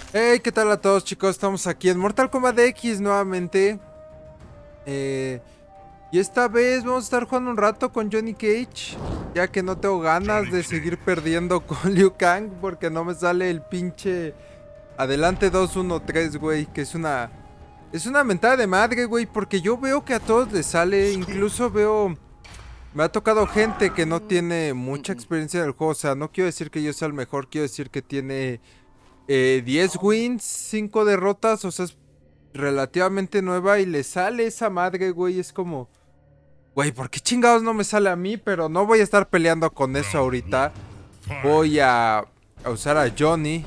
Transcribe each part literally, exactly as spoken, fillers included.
Hey, ¿qué tal a todos, chicos? Estamos aquí en Mortal Kombat X nuevamente. Eh, y esta vez vamos a estar jugando un rato con Johnny Cage, ya que no tengo ganas de seguir perdiendo con Liu Kang porque no me sale el pinche adelante dos uno tres, güey, que es una es una mentada de madre, güey, porque yo veo que a todos les sale, incluso veo me ha tocado gente que no tiene mucha experiencia en el juego, o sea, no quiero decir que yo sea el mejor, quiero decir que tiene eh, diez wins, cinco derrotas, o sea, es relativamente nueva y le sale esa madre, güey. Es como, güey, ¿por qué chingados no me sale a mí? Pero no voy a estar peleando con eso ahorita. Voy a, a usar a Johnny.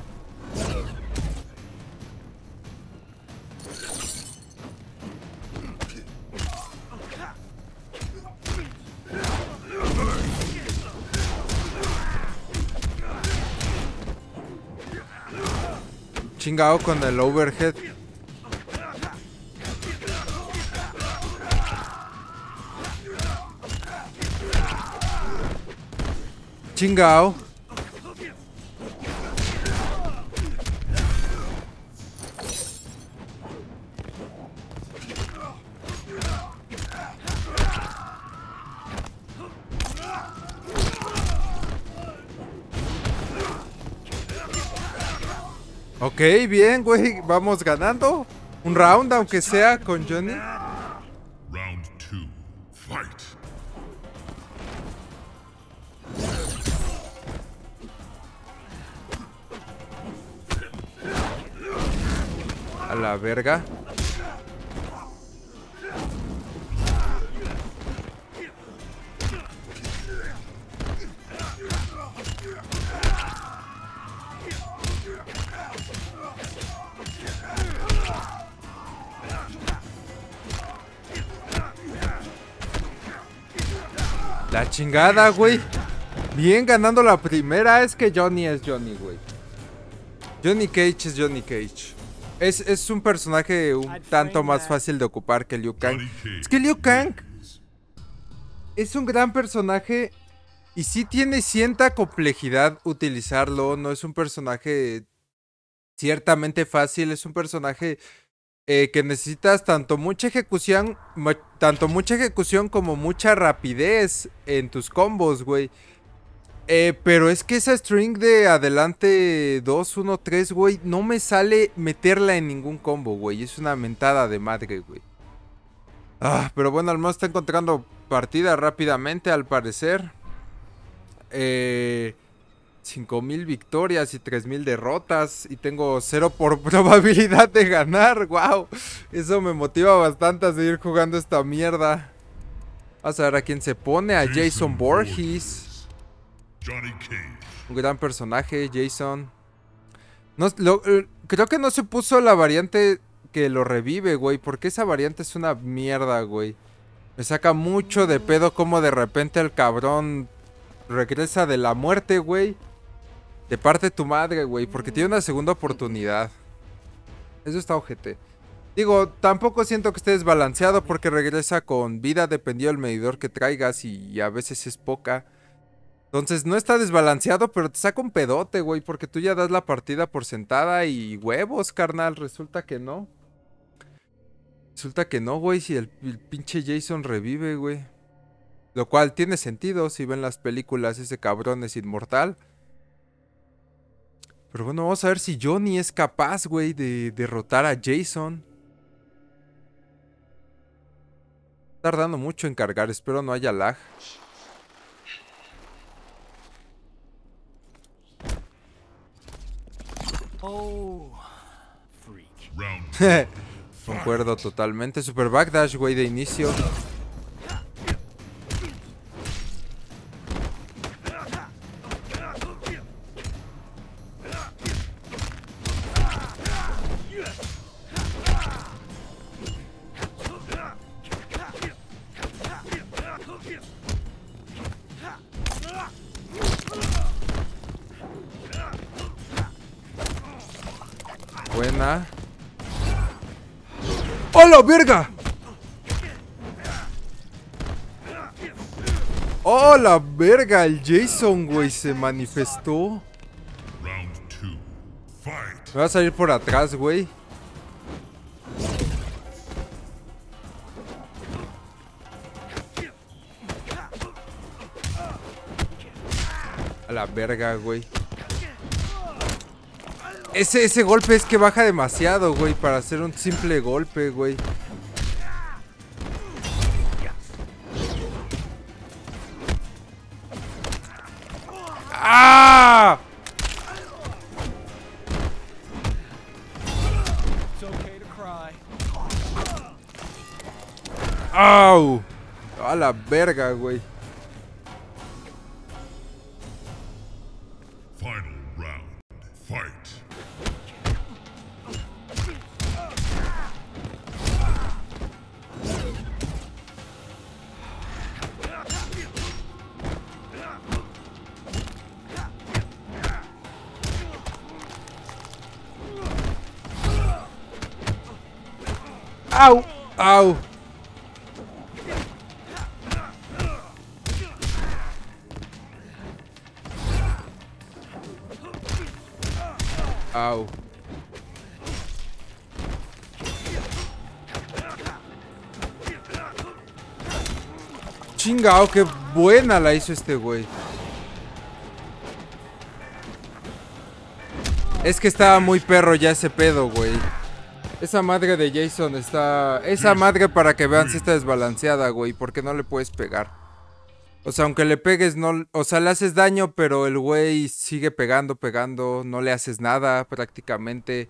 Chingado con el overhead. Chingao. Ok, bien, güey. Vamos ganando. Un round, aunque sea con Johnny. Round two, fight. A la verga. La chingada, güey. Bien ganando la primera. Es que Johnny es Johnny, güey. Johnny Cage es Johnny Cage. Es, es un personaje un tanto más fácil de ocupar que Liu Kang. Es que Liu Kang es un gran personaje y sí tiene cierta complejidad utilizarlo. No es un personaje ciertamente fácil. Es un personaje eh, que necesitas tanto mucha ejecución, tanto mucha ejecución como mucha rapidez en tus combos, güey. Eh, pero es que esa string de adelante dos uno tres, güey, no me sale meterla en ningún combo, güey. Es una mentada de madre, güey. Ah, pero bueno, al menos está encontrando partida rápidamente, al parecer. Eh, cinco mil victorias y tres mil derrotas. Y tengo cero por probabilidad de ganar, wow. Eso me motiva bastante a seguir jugando esta mierda. Vamos a ver a quién se pone, a Jason Voorhees. Johnny Cage. Un gran personaje, Jason. No, lo, eh, creo que no se puso la variante que lo revive, güey. Porque esa variante es una mierda, güey. Me saca mucho de pedo como de repente el cabrón regresa de la muerte, güey. De parte de tu madre, güey. Porque tiene una segunda oportunidad. Eso está ojete. Digo, tampoco siento que esté desbalanceado porque regresa con vida dependiendo del medidor que traigas y a veces es poca. Entonces no está desbalanceado, pero te saca un pedote, güey, porque tú ya das la partida por sentada y huevos, carnal. Resulta que no. Resulta que no, güey, si el, el pinche Jason revive, güey. Lo cual tiene sentido si ven las películas, ese cabrón es inmortal. Pero bueno, vamos a ver si Johnny es capaz, güey, de derrotar a Jason. Tardando mucho en cargar, espero no haya lag. Oh, freak. Round two, Concuerdo totalmente. Super backdash, güey, de inicio. Buena. ¡Oh, la verga! ¡Oh, la verga! El Jason, güey, se manifestó. round two, Fight. Me va a salir por atrás, güey. A la verga, güey. Ese, ese golpe es que baja demasiado, güey, para hacer un simple golpe, güey. ¡Ah! ¡Au! A la verga, güey. Final round. Fight. ¡Au! ¡Au! Au. Chingao, qué buena la hizo este güey. Es que estaba muy perro ya ese pedo, güey. Esa madre de Jason está... Esa madre, para que vean, si está desbalanceada, güey. Porque no le puedes pegar. O sea, aunque le pegues, no... O sea, le haces daño, pero el güey sigue pegando, pegando. No le haces nada, prácticamente.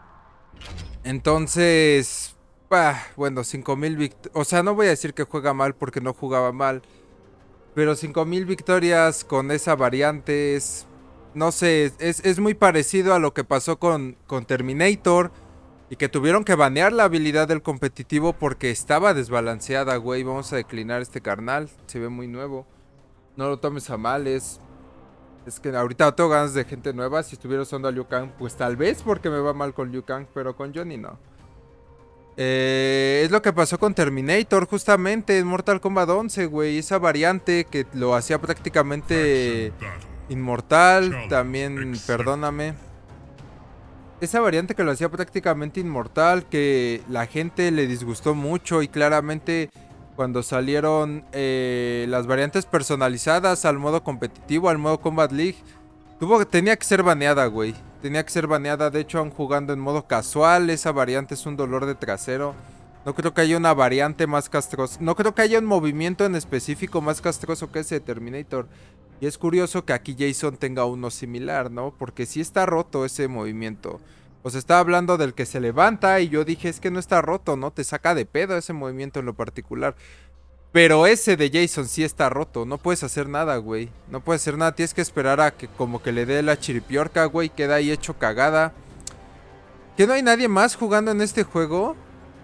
Entonces... Bah, bueno, cinco mil victorias... O sea, no voy a decir que juega mal porque no jugaba mal. Pero cinco mil victorias con esa variante es... No sé, es, es muy parecido a lo que pasó con, con Terminator... Y que tuvieron que banear la habilidad del competitivo porque estaba desbalanceada, güey. Vamos a declinar este carnal. Se ve muy nuevo. No lo tomes a mal, es... Es que ahorita no tengo ganas de gente nueva. Si estuviera usando a Liu Kang, pues tal vez porque me va mal con Liu Kang, pero con Johnny no. Eh, es lo que pasó con Terminator, justamente en Mortal Kombat once, güey. Esa variante que lo hacía prácticamente inmortal. También, perdóname. Esa variante que lo hacía prácticamente inmortal, que la gente le disgustó mucho y claramente cuando salieron eh, las variantes personalizadas al modo competitivo, al modo Combat League, tuvo, tenía que ser baneada, güey. Tenía que ser baneada, de hecho aún jugando en modo casual, esa variante es un dolor de trasero. No creo que haya una variante más castrosa, no creo que haya un movimiento en específico más castroso que ese de Terminator. Y es curioso que aquí Jason tenga uno similar, ¿no? Porque sí está roto ese movimiento. O sea, estaba hablando del que se levanta y yo dije, es que no está roto, ¿no? Te saca de pedo ese movimiento en lo particular. Pero ese de Jason sí está roto, no puedes hacer nada, güey. No puedes hacer nada, tienes que esperar a que como que le dé la chiripiorca, güey. Queda ahí hecho cagada. ¿Que no hay nadie más jugando en este juego?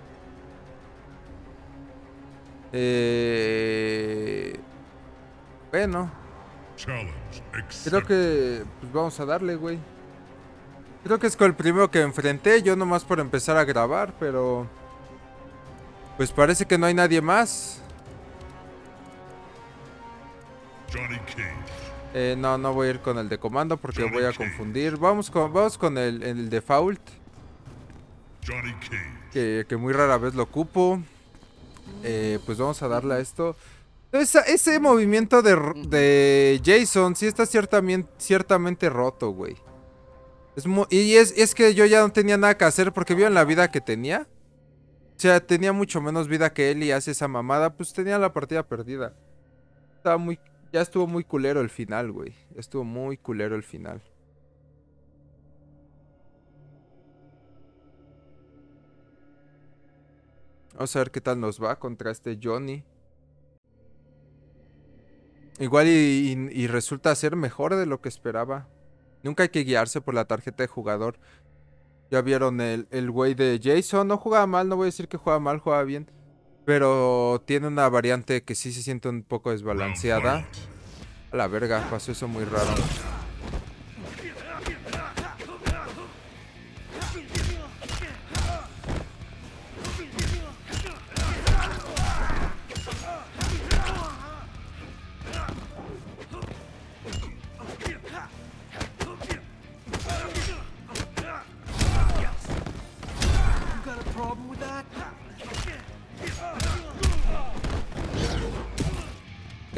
Eh... Bueno... Creo que pues vamos a darle, güey. Creo que es con el primero que enfrenté, yo nomás por empezar a grabar, pero... Pues parece que no hay nadie más. Johnny Cage. Eh, no, no voy a ir con el de comando porque voy a confundir. Vamos con, vamos con el, el default. Johnny Cage. Que, que muy rara vez lo ocupo. Eh, pues vamos a darle a esto. Esa, ese movimiento de, de Jason sí está ciertamente, ciertamente roto, güey. Es y es, es que yo ya no tenía nada que hacer porque vieron la vida que tenía. O sea, tenía mucho menos vida que él y hace esa mamada. Pues tenía la partida perdida. Estaba muy... Ya estuvo muy culero el final, güey. Ya estuvo muy culero el final. Vamos a ver qué tal nos va contra este Johnny. Igual y, y, y resulta ser mejor de lo que esperaba. Nunca hay que guiarse por la tarjeta de jugador. Ya vieron el, el güey de Jason. No jugaba mal, no voy a decir que juega mal, juega bien. Pero tiene una variante que sí se siente un poco desbalanceada. A la verga, pasó eso muy raro.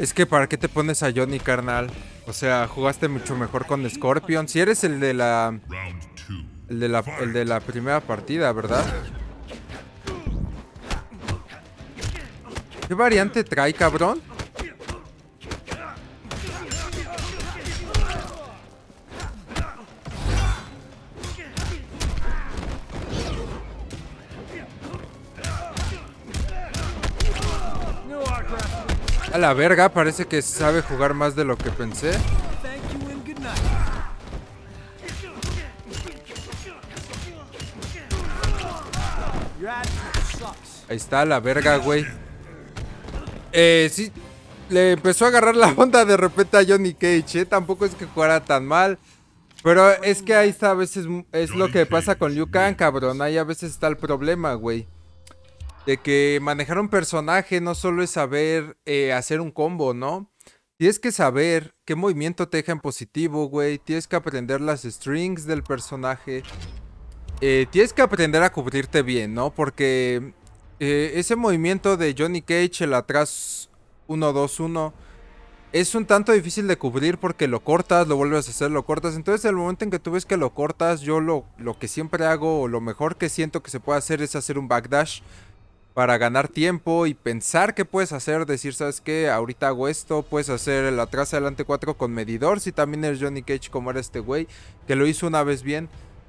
Es que ¿para qué te pones a Johnny, carnal? O sea, jugaste mucho mejor con Scorpion. Si eres el de la... Round two. El de la, el de la primera partida, ¿verdad? ¿Qué variante trae, cabrón? A la verga, parece que sabe jugar más de lo que pensé. Thank you and good night. Your attitude sucks. Ahí está, la verga, güey. Eh, sí. Le empezó a agarrar la onda de repente a Johnny Cage, ¿eh? Tampoco es que jugara tan mal. Pero es que ahí está, a veces es lo que pasa con Liu Kang, cabrón. Ahí a veces está el problema, güey. De que manejar un personaje no solo es saber eh, hacer un combo, ¿no? Tienes que saber qué movimiento te deja en positivo, güey. Tienes que aprender las strings del personaje. Eh, tienes que aprender a cubrirte bien, ¿no? Porque eh, ese movimiento de Johnny Cage, el atrás uno dos uno, es un tanto difícil de cubrir porque lo cortas, lo vuelves a hacer, lo cortas. Entonces, el momento en que tú ves que lo cortas, yo lo, lo que siempre hago, o lo mejor que siento que se puede hacer, es hacer un backdash para ganar tiempo y pensar qué puedes hacer. Decir, ¿sabes qué? Ahorita hago esto. Puedes hacer el atrás adelante cuatro con medidor. Si también eres Johnny Cage como era este güey, que lo hizo una vez bien.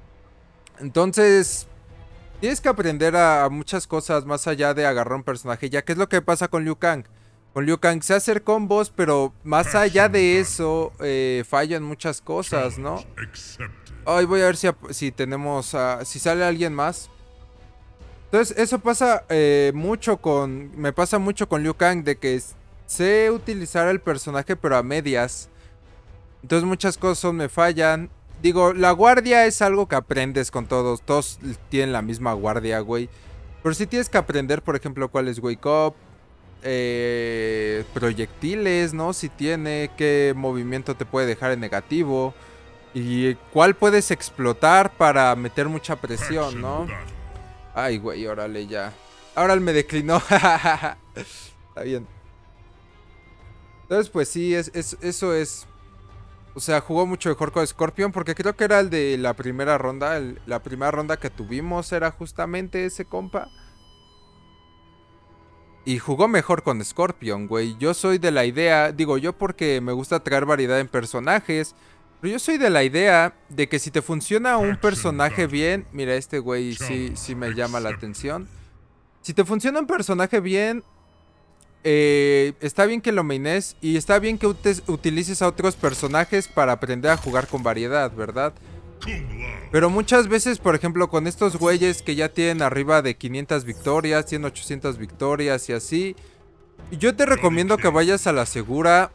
Entonces, tienes que aprender a, a muchas cosas más allá de agarrar un personaje. Ya que es lo que pasa con Liu Kang. Con Liu Kang sé hacer combos, pero más allá de eso, eh, fallan muchas cosas, ¿no? Ay, voy a ver si, si tenemos, uh, si sale alguien más. Entonces, eso pasa eh, mucho con... Me pasa mucho con Liu Kang, de que sé utilizar el personaje, pero a medias. Entonces, muchas cosas me fallan. Digo, la guardia es algo que aprendes con todos. Todos tienen la misma guardia, güey. Pero sí tienes que aprender, por ejemplo, cuál es Wake Up. Eh, proyectiles, ¿no? Si tiene, qué movimiento te puede dejar en negativo. Y cuál puedes explotar para meter mucha presión, ¿no? Ay, güey, órale ya. Ahora él me declinó. Está bien. Entonces, pues sí, es, es, eso es... O sea, jugó mucho mejor con Scorpion porque creo que era el de la primera ronda. El, la primera ronda que tuvimos era justamente ese compa. Y jugó mejor con Scorpion, güey. Yo soy de la idea... Digo, yo porque me gusta traer variedad en personajes... Pero yo soy de la idea de que si te funciona un personaje bien... Mira, este güey sí, sí me llama la atención. Si te funciona un personaje bien... Eh, está bien que lo maines y está bien que utilices a otros personajes para aprender a jugar con variedad, ¿verdad? Pero muchas veces, por ejemplo, con estos güeyes que ya tienen arriba de quinientas victorias, tienen ochocientas victorias y así... Yo te recomiendo que vayas a la segura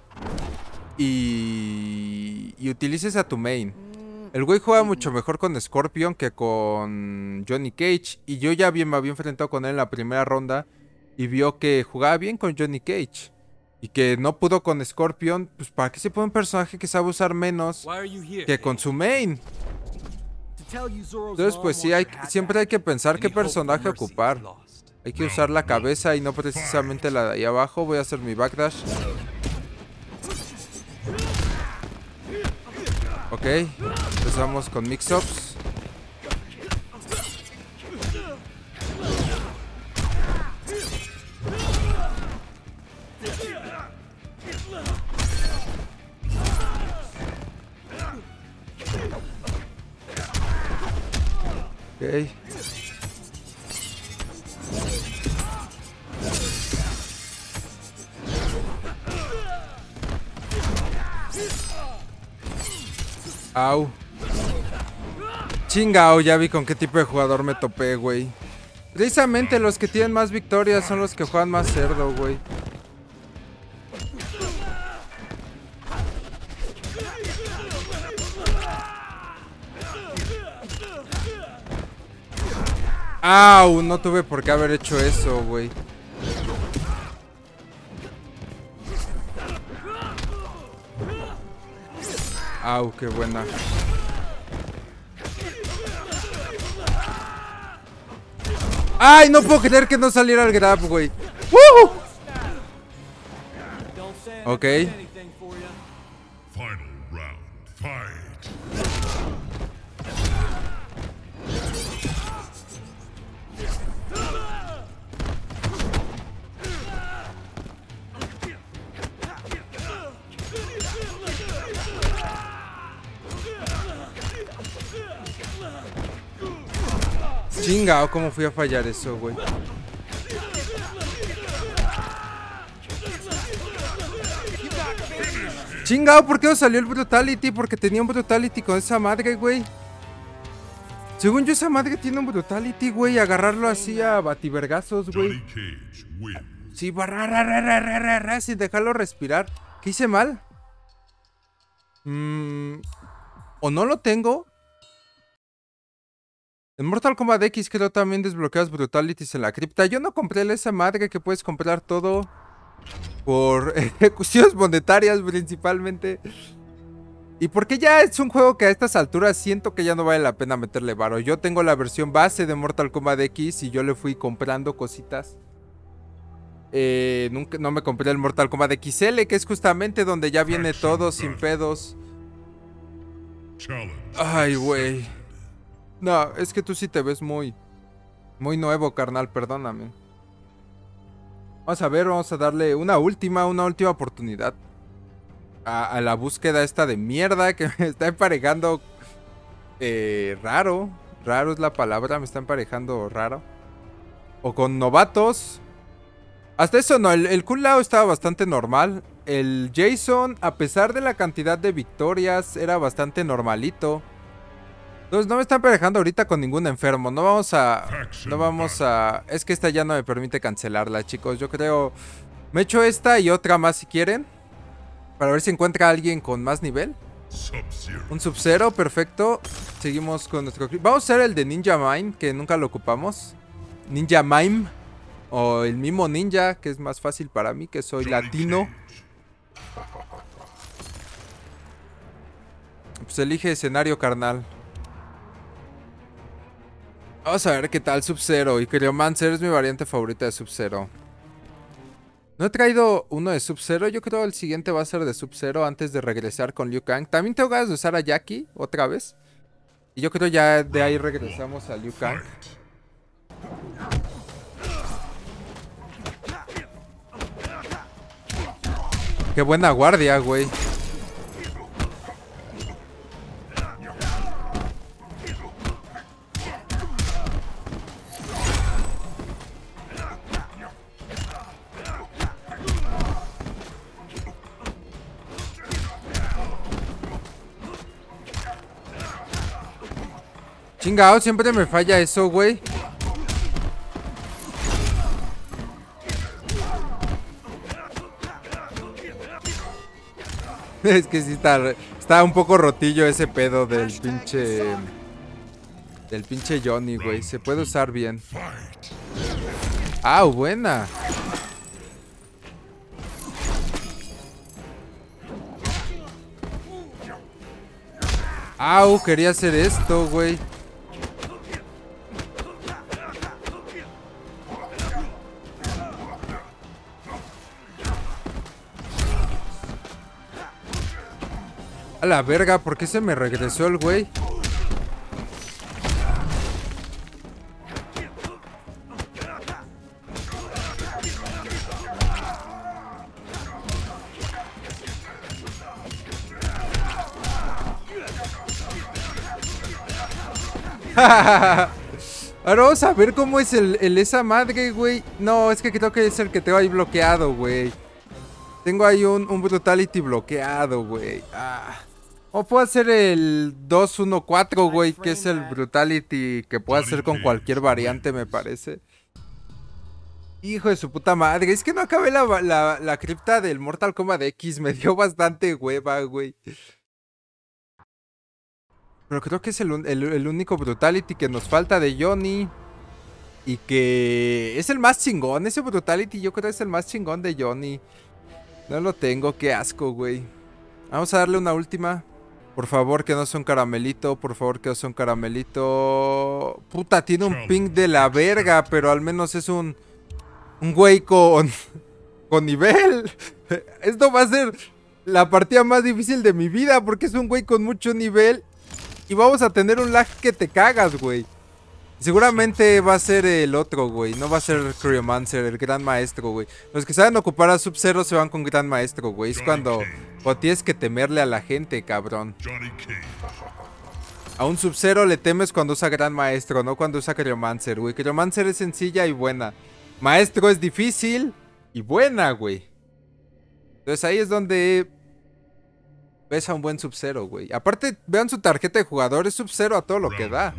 y... y utilices a tu main. El güey juega mucho mejor con Scorpion que con Johnny Cage. Y yo ya bien me había enfrentado con él en la primera ronda y vio que jugaba bien con Johnny Cage. Y que no pudo con Scorpion. Pues ¿para qué se pone un personaje que sabe usar menos que con su main? Entonces pues sí, hay, siempre hay que pensar qué personaje ocupar. Hay que usar la cabeza y no precisamente la de ahí abajo. Voy a hacer mi backdash. Ok, empezamos con mix-ups. Ok. Au. Chingao, ya vi con qué tipo de jugador me topé, güey. Precisamente los que tienen más victorias son los que juegan más cerdo, güey. Au, no tuve por qué haber hecho eso, güey. Au, qué buena. Ay, no puedo creer que no saliera el grab, güey. ¡Uh! Ok. Anything for you. Final round. Fight. Chingao, ¿cómo fui a fallar eso, güey? Chingao, ¿por qué no salió el Brutality? Porque tenía un Brutality con esa madre, güey. Según yo, esa madre tiene un Brutality, güey. Agarrarlo así a bativergazos, güey. Johnny Cage wins. Sí, barra, ra, ra, ra, ra, ra, ra, sin dejarlo respirar. ¿Qué hice mal? Mm, ¿O no lo tengo? En Mortal Kombat X creo también desbloqueas Brutalities en la cripta. Yo no compré esa madre que puedes comprar todo por ejecuciones monetarias principalmente. Y porque ya es un juego que a estas alturas siento que ya no vale la pena meterle varo. Yo tengo la versión base de Mortal Kombat X y yo le fui comprando cositas. Eh, nunca, no me compré el Mortal Kombat X L, que es justamente donde ya viene todo sin pedos. Ay, güey. No, es que tú sí te ves muy, muy nuevo, carnal, perdóname. Vamos a ver, vamos a darle una última, una última oportunidad a, a la búsqueda esta de mierda que me está emparejando eh, raro. Raro es la palabra, me está emparejando raro. O con novatos. Hasta eso no, el, el Kung Lao estaba bastante normal. El Jason, a pesar de la cantidad de victorias, era bastante normalito. Entonces no me están emparejando ahorita con ningún enfermo. No vamos a... No vamos a... Es que esta ya no me permite cancelarla, chicos. Yo creo... Me echo esta y otra más si quieren. Para ver si encuentra a alguien con más nivel. Un Sub-Zero, perfecto. Seguimos con nuestro... Vamos a hacer el de Ninja Mime, que nunca lo ocupamos. Ninja Mime. O el Mimo Ninja, que es más fácil para mí, que soy latino. Pues elige escenario, carnal. Vamos a ver qué tal Sub-Zero. Y Cryomancer es mi variante favorita de Sub-Zero. No he traído uno de Sub-Zero. Yo creo el siguiente va a ser de Sub-Zero antes de regresar con Liu Kang. También tengo ganas de usar a Jackie otra vez. Y yo creo ya de ahí regresamos a Liu Kang. Qué buena guardia, güey. Chingao, siempre me falla eso, güey. Es que sí está, está un poco rotillo ese pedo del pinche... Del pinche Johnny, güey. Se puede usar bien. ¡Ah, buena! ¡Au! Quería hacer esto, güey. A la verga, ¿por qué se me regresó el güey? Ahora vamos a ver cómo es el, el esa madre, güey. No, es que creo que es el que tengo ahí bloqueado, güey. Tengo ahí un, un Brutality bloqueado, güey. Ah. O puedo hacer el dos uno cuatro, güey, que es el Brutality que puedo hacer con cualquier variante, me parece. Hijo de su puta madre. Es que no acabé la, la, la cripta del Mortal Kombat X. Me dio bastante hueva, güey. Pero creo que es el, el, el único Brutality que nos falta de Johnny. Y que es el más chingón. Ese Brutality yo creo que es el más chingón de Johnny. No lo tengo, qué asco, güey. Vamos a darle una última. Por favor, que no sea un caramelito. Por favor, que no sea un caramelito. Puta, tiene un ping de la verga. Pero al menos es un... Un güey con... con nivel. Esto va a ser la partida más difícil de mi vida porque es un güey con mucho nivel y vamos a tener un lag que te cagas, güey. Seguramente va a ser el otro, güey. No va a ser Cryomancer, el gran maestro, güey. Los que saben ocupar a Sub-Zero se van con gran maestro, güey. Es cuando, cuando tienes que temerle a la gente, cabrón. A un Sub-Zero le temes cuando usa gran maestro, no cuando usa Cryomancer, güey. Cryomancer es sencilla y buena. Maestro es difícil y buena, güey. Entonces ahí es donde ves a un buen Sub-Zero, güey. Aparte, vean su tarjeta de jugador, es Sub-Zero a todo lo que da.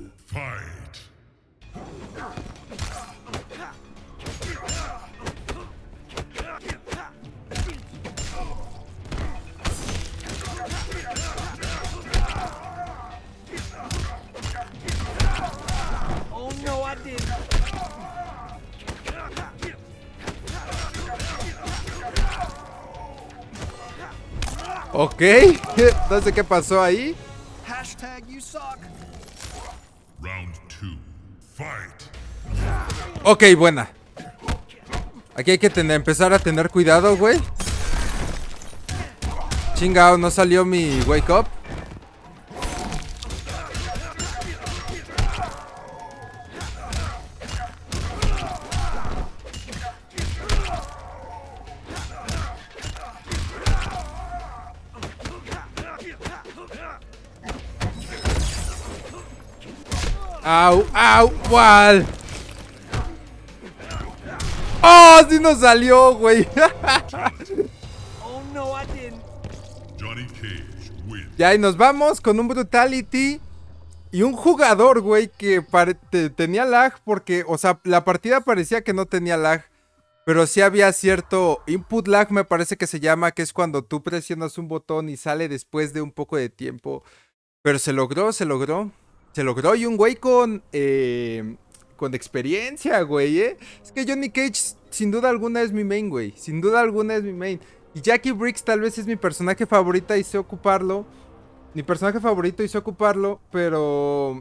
Oh no, I didn't. Ok, no sé qué pasó ahí. Hashtag you suck. Round two. Fight. Ok, buena. Aquí hay que tener, empezar a tener cuidado, güey. Chingao, no salió mi wake up. Au, au, ¿cuál? ¡Oh! ¡Sí nos salió, güey! Oh no, I didn't. Johnny Cage wins. Ya, y nos vamos con un Brutality y un jugador, güey, que te tenía lag porque, o sea, la partida parecía que no tenía lag, pero sí había cierto input lag, me parece que se llama, que es cuando tú presionas un botón y sale después de un poco de tiempo. Pero se logró, se logró. Se logró y un güey con, eh, con experiencia, güey, ¿eh? Es que Johnny Cage sin duda alguna es mi main, güey. Sin duda alguna es mi main. Y Jackie Briggs tal vez es mi personaje favorito y sé ocuparlo. Mi personaje favorito y sé ocuparlo, pero...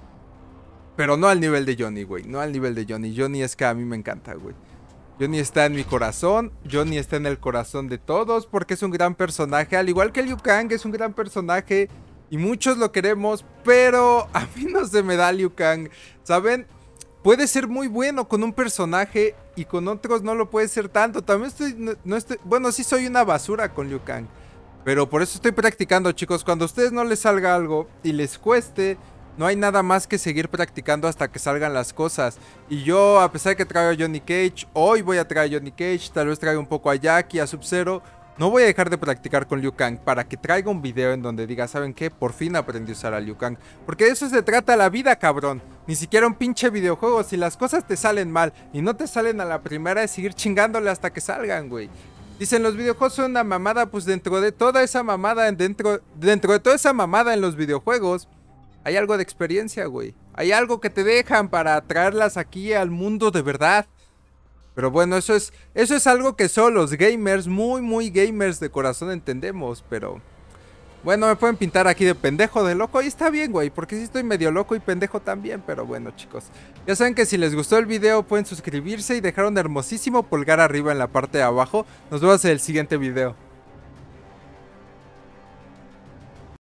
Pero no al nivel de Johnny, güey. No al nivel de Johnny. Johnny es que a mí me encanta, güey. Johnny está en mi corazón. Johnny está en el corazón de todos porque es un gran personaje. Al igual que Liu Kang es un gran personaje. Y muchos lo queremos, pero a mí no se me da Liu Kang, ¿saben? Puede ser muy bueno con un personaje y con otros no lo puede ser tanto. También estoy, no, no estoy, bueno, sí soy una basura con Liu Kang, pero por eso estoy practicando, chicos. Cuando a ustedes no les salga algo y les cueste, no hay nada más que seguir practicando hasta que salgan las cosas. Y yo, a pesar de que traigo a Johnny Cage, hoy voy a traer a Johnny Cage, tal vez traiga un poco a Jackie, a Sub-Zero. No voy a dejar de practicar con Liu Kang para que traiga un video en donde diga, ¿saben qué? Por fin aprendí a usar a Liu Kang. Porque de eso se trata la vida, cabrón. Ni siquiera un pinche videojuego. Si las cosas te salen mal y no te salen a la primera, es seguir chingándole hasta que salgan, güey. Dicen, los videojuegos son una mamada. Pues dentro de toda esa mamada, dentro, dentro de toda esa mamada en los videojuegos, hay algo de experiencia, güey. Hay algo que te dejan para traerlas aquí al mundo de verdad. Pero bueno, eso es, eso es algo que solo los gamers, muy, muy gamers de corazón entendemos, pero... Bueno, me pueden pintar aquí de pendejo, de loco, y está bien, güey, porque sí estoy medio loco y pendejo también, pero bueno, chicos. Ya saben que si les gustó el video pueden suscribirse y dejar un hermosísimo pulgar arriba en la parte de abajo. Nos vemos en el siguiente video.